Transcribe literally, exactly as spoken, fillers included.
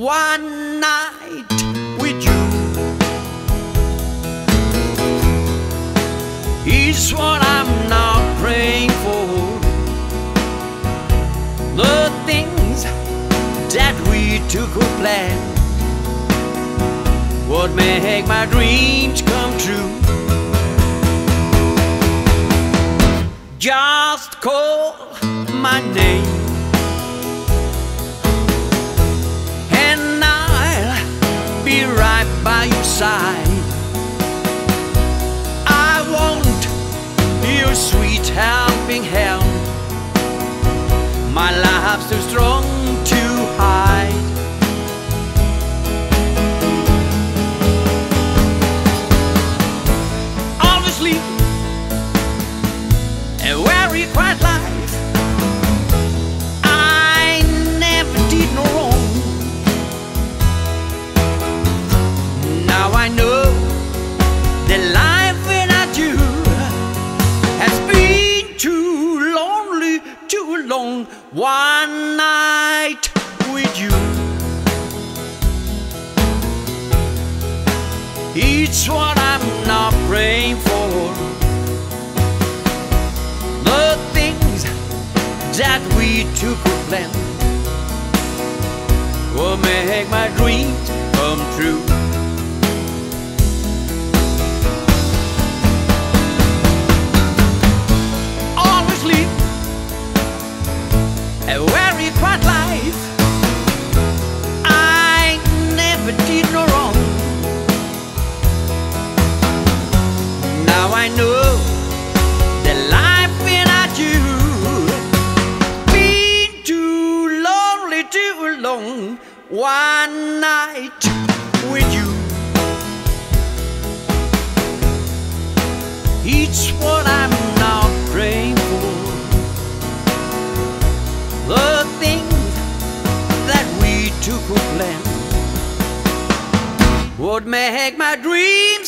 one night with you is what I'm now praying for. The things that we took a plan would make my dreams come true. Just call my name and I'll be right by your side. I want your sweet helping hand. My life's too strong to hide. Obviously, a very quiet life. I never did no wrong. Now I know that life without you has been too lonely, too long. One night with you, it's what I'm not praying for. The things that we took a plan will make my dreams come true. Always live a very quiet life. I never did no wrong. Now I know that life without you been too lonely, too long. One night with you, it's what I'm now praying for. The things that we took a plan would make my dreams